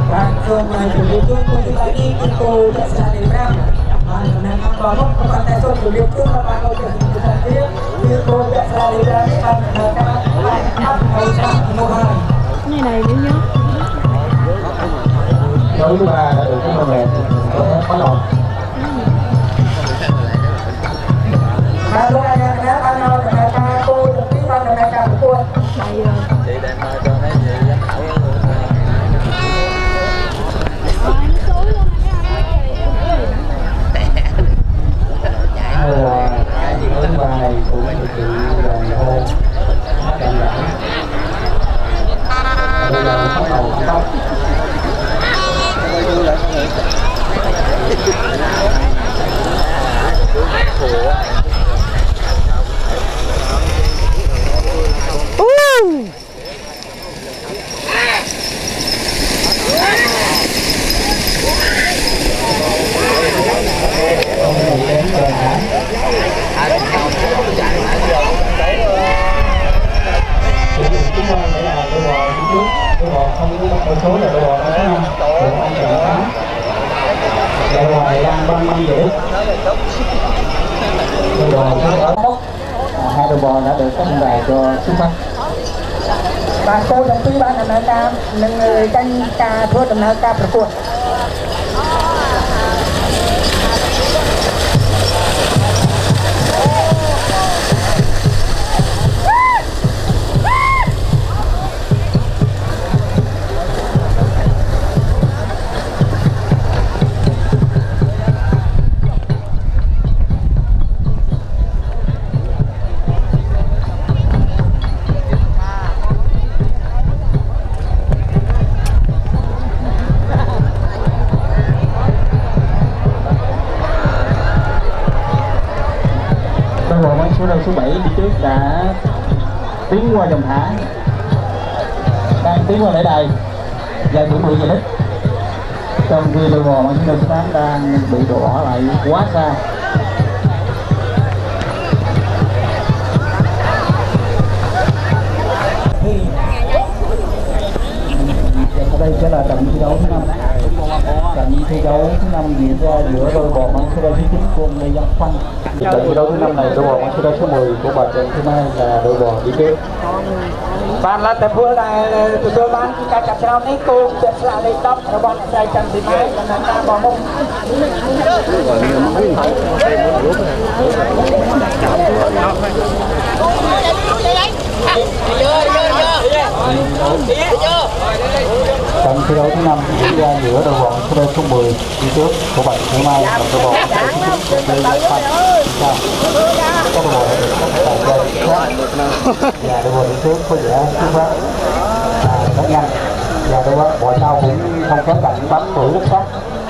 Bạn thường là chủ địa phương của chúng ta đi trên cô đã xa đến Nam. Nên tham bảo lúc các bạn tại số chủ địa phương các bạn có thể chúng ta tiếp. Như cô đã xa đến Nam, bạn là các bạn lại ăn hầu sang mùa 2. Này này mới nhớ. Đối thứ ba đã được cái môn này có đầu. Ba lúc anh em đã ban đầu là ca cô được cái ban là ca của cô. Chị đem cho thấy chị Thứ ba này cũng thực hiện rồi thôi. Bây giờ bắt đầu tóc. Số là đồ đó nha, đồ ăn chậm tám, đồ này đang băng dữ, đồ số hai đồ bò đã được các bạn bè cho xuất phát. Bạn cô đồng chí ban làm ca, nâng người canh ca thua làm caประกวด. Số 7 đi trước đã tiến qua dòng thả, đang tiến qua lễ đài dài 10 giờ lít, trong khi đội bò mang số 8 đang bị đổ lại quá xa. Đây sẽ là trận thi đấu thứ 5. Trận thi đấu thứ 5 diễn ra giữa đôi bò mang số 9 cùng Lê Văn Phong. Trận thi đấu thứ 5 này đôi bò mang số 10 của bà trận thứ hai là đôi bò đi trước. Bạn là tập vừa là tôi ban ca chặt rau này cô sẽ là lấy tóc và bọn trai chân thì mai là ta bỏ mông. Trận thi đấu thứ 5 diễn ra giữa đội bóng số 10 đi trước của bạn thứ hai và đội bóng số 9 có đội bóng được các tài chơi khác và đội bóng đi trước có vẻ xuất phát rất nhanh và đội bóng sau cũng không kém cạnh bắn đuổi rất sát.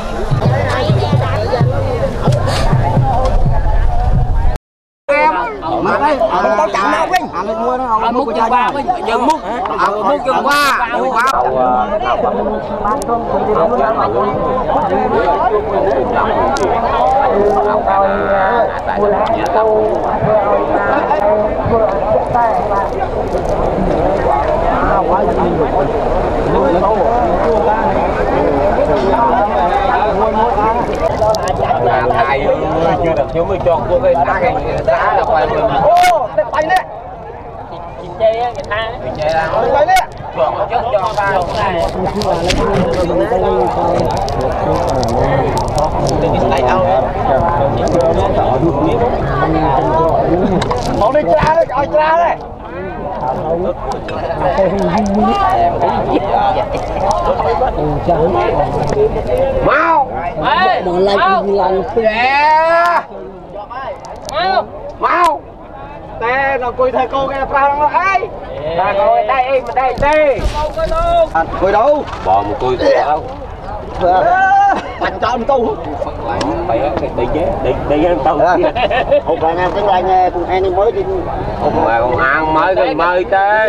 Mà đây, tao chạm đâu Vinh. Lên mua nó, múc cho qua Vinh, dừng múc. Múc cho qua. Bán không thì không có mà. thầy chưa được thiếu mới cho cô cái đá là quay mình. Ô, cái tay nè. Chị chê á, người ta. Chị chê là. Tay nè. Chọn trước cho ta. Tay đâu. Một đi tra đấy, coi tra đấy. Mau. Mau. Tè nó cùi thầy cô cái phao nó ấy. Ta coi đây em mà đây tê. Cùi đâu? Bò một cùi đâu. Mạnh cho anh tu. Phải đi em tu. Hôm nay em tiếng Anh cùng anh mới đi. Mà còn ăn mới cái mới tê.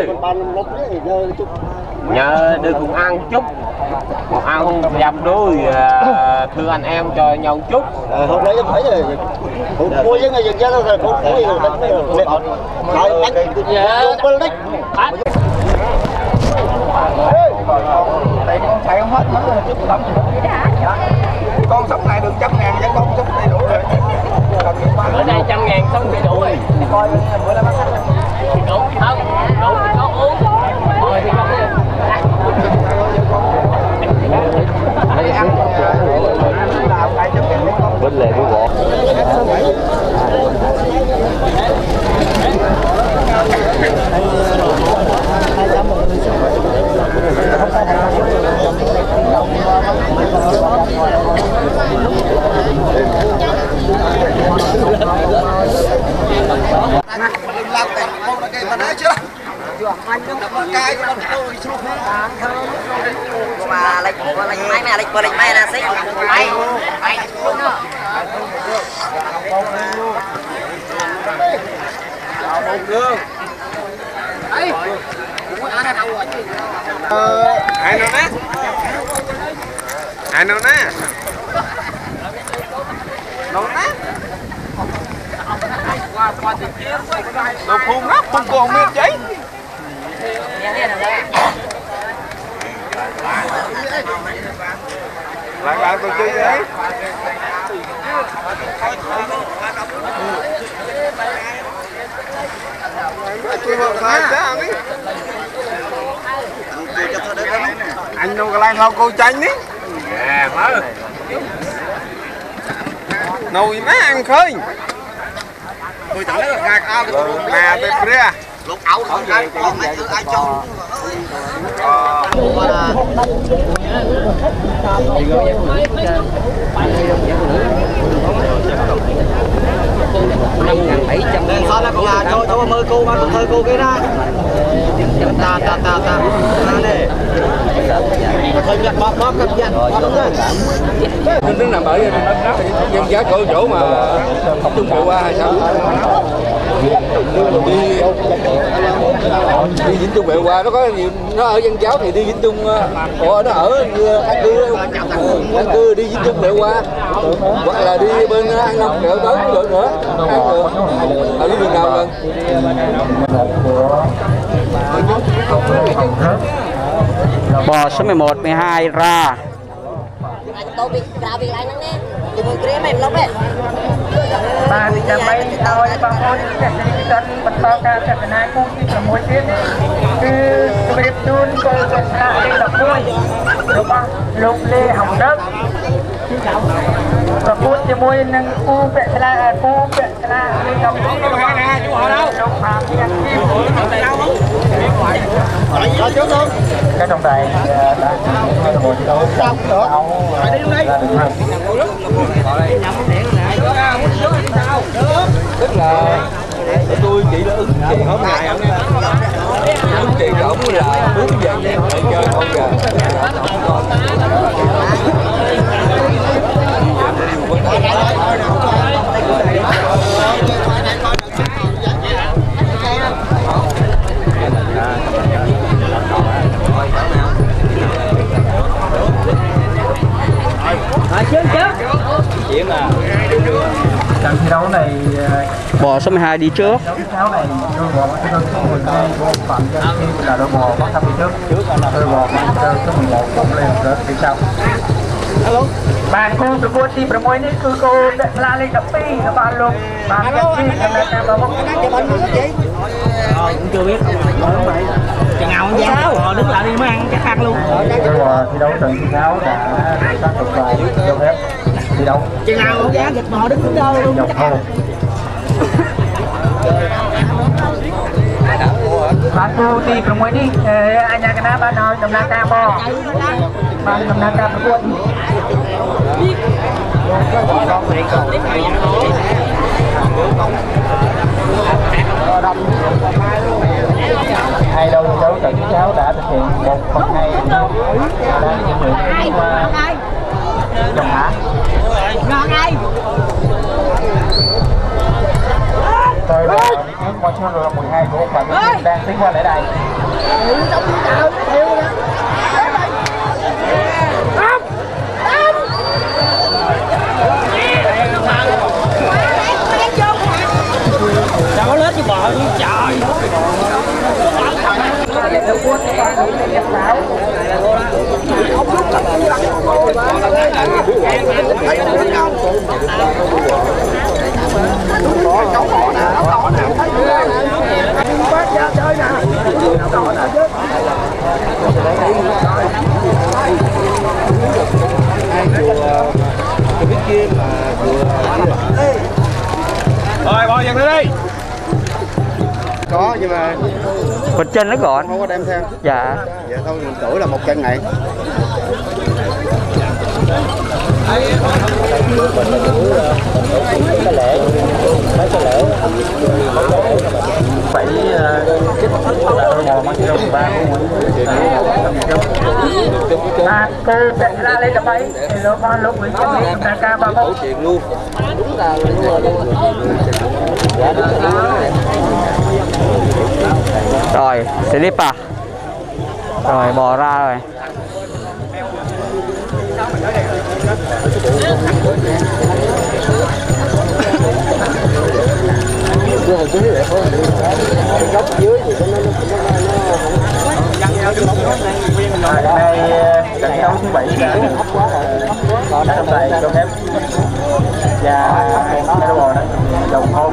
Nhờ đưa cùng ăn chút. Còn ăn không dầm đuôi thưa anh em cho nhau chút. Hôm nay em thấy rồi. Cũng vui với người dân ra rồi cũng vui rồi đánh rồi. Rồi anh quân đích. chạy không hết mất rồi chút lắm. Con sóc này được 100.000 với con sóc đầy đủ rồi. Bữa nay 100.000 xong đầy đủ rồi. Coi bữa nay bắt khách Đủ không? Đủ thì con uống. Rồi thì con uống. đi ăn làm 200.000 con. Bên lề của bộ. Mà lệnh máy mẹ lệnh máy là xí máy Ai nào nè? Ai nào nè? Đâu nè? Đâu phun nắp không còn miếng giấy. Lại tôi chơi đấy. Anh đâu có lan cô chanh đi. À mới. Nồi má ăn khơi. Tôi chẳng lấy gạt ao mà tê bria. lục ẩu không ai thứ ai cho sao là cho mơ cô mà thơ cô cái ra ta này thôi nhặt bóp cặp dàn đứng nằm ở dân giá chỗ mà học trung bộ qua hay sao đi Vĩnh Trung Bẹo qua nó có nhiều, nó ở Dân Giáo thì đi Vĩnh Trung nó ở an cư đi Vĩnh Trung Bẹo qua hoặc là đi bên An Long Bẹo tới cũng được nữa ở đi đường nào gần bò số 11 12 ra tôi bị ra bị anh nè đi mua kia mày lóc đấy បាទពីចាំបីដោយបងប្អូនអ្នកនិស្សិតបន្តការទស្សនាគូទី6ទៀតគឺជម្រាបជូនកូនសិស្សលេខ11របស់លោកលេហំដឹកប្រកួតជាមួយនឹងគូពាក់ស្លាលេខ11លោកបានយ៉ាងទីrồi trước luôn cái trọng tài đã một đấu xong được phải đi luôn đi tức là tôi chỉ là ứng chị hôm nay ứng chị ổng là hướng dẫn em lại chơi con gà trận thi đấu này bò số 12 đi trước đấu này đôi bò mang tên số 12 gồm Phạm Văn Kim là đôi bò bắt thăm đi trước đôi bò mang tên số 11 cũng lên rớt phía sau bàn côប្រកួតទី6នេះគឺគោដាក់ស្លាលេខ12របស់លោកបានកាត់ពីដំណើរការរបស់មុខចាំបានមើលgì cũng chưa biết chừng nào ăn sao họ đứng lại đi mới ăn chắc ăn luôn rồi thi đấu trận thi đấu đã xác thực và cho phép thi đấu chừng nào ông giá dịch bò đứng đâu luôn chắc ăn bạn cô thì cũng mới đi anh nhà cái nào bạn nói đồng nát ca bò bạn đồng nát caប្រកួតhai đầu đấu trận cháu đã thực hiện 1/2 đang thực hiện dòng hả ngon ai rồi qua số rồi 12 của bạn đang tiến qua lại đây Sao lết chứ bò như trời Hãy subscribe cho kênh Ghiền Mì Gõ để không bỏ lỡ những video hấp dẫn Rồi bỏ dần đi. Có nhưng mà Vịt trên nó gọn. không có đem theo. Dạ. Dạ thôi mình đổi là một chân này. Phải cô sẽ ra lên tầm ấy thì nó con lúc với chân lên ta ca ba mốc Chuyện luôn. Rồi, slip à. Rồi bỏ ra rồi. Nay trận đấu thứ 7 đã trọng tài cho phép và cái đồ đó đồng hôn.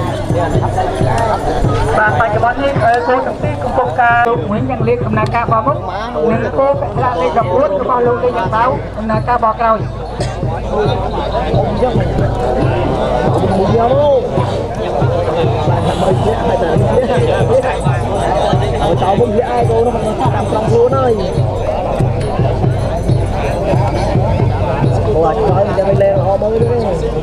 và phải cho bọn em cô tổng ty công công ca Nguyễn Văn Liệt cầm na ca ba mốc nên cô sẽ ra lên gặp uất cho bao lâu đây nhận báo cầm na ca bò cao cháu không biết ai cô nó làm trong luôn ơi cô nói cho mình lên họ mới đấy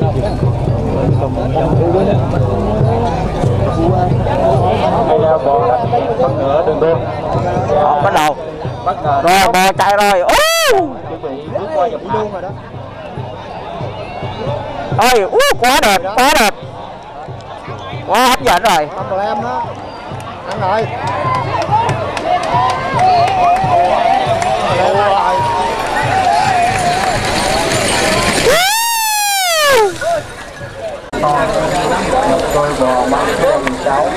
Hay là bò đó bất ngờ đường đua Bắt đầu. bất ngờ Rồi bò chạy rồi. chuẩn bị bước qua dòng đua rồi đó. Ôi, quá đẹp, quá đẹp. Quá hấp dẫn rồi. Không còn em đó. Ăn rồi. Tôi bò bán cho 16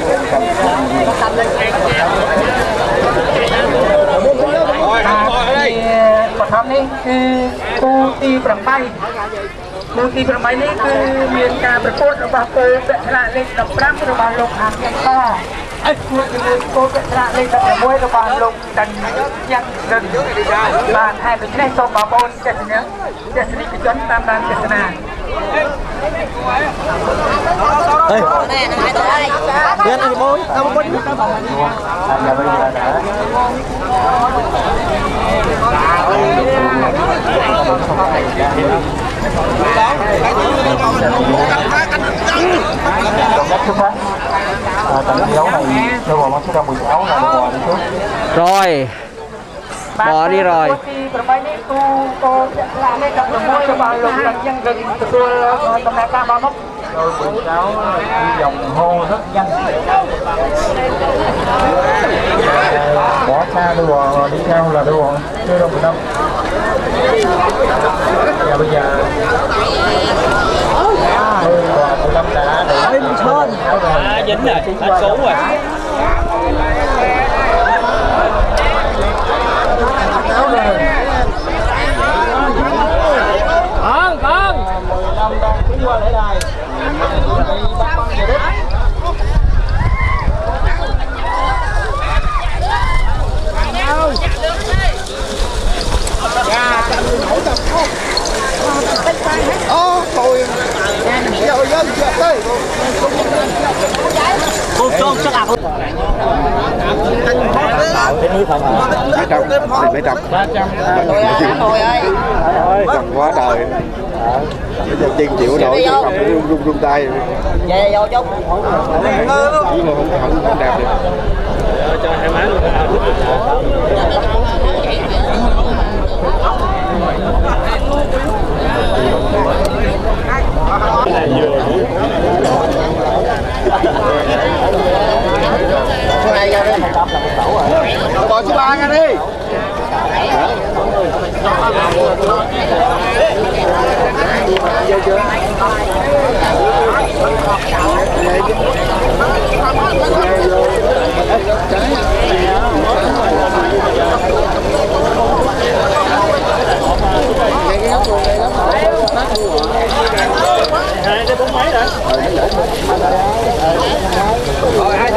ประทับนี้คือคู่ตีประไปคู่ตีประไปนี้คือมีการประกวดระบาดโควิดระเล็กดับร้ำระบาดลงหางยังต่อไอ้คู่ที่โควิดระเล็กดับมวยระบาดลงดันยังเดินบ้านให้เป็นได้ส่งมาบนเจ็ดเนี้ยเจ็ดสิบจนตามร้านเจตนาเฮ้ยเรียนอะไรมั้งทำคน anh là bây giờ đã còn cách xuất phát trận thi đấu này tôi bò mang số đông 16 là bò đi trước Rồi. Bò đi rồi. ประไปนี้คู่ระเล็กดับมวยระบาดลงดันยังเดินตัวตำแหน่งการบอลนก tôi 16 đi vòng hô rất nhanh bỏ xa đôi bò đi theo là đôi bò chưa đâu 15 và bây giờ đôi bò 15 đã để mình sơn dính rồi, đã cứu rồi. Con 15 đang tiến qua lễ đài bắt băng về đích thôi giờ dân đây cô chắc là mấy trăm cầm quá trời bây giờ tiền chịu nổi rung tay về vô chút không đẹp được cho hai má luôn số 2 ra đi bò số 3 ra đi vô chưa cái góc luôn đây lắm Rồi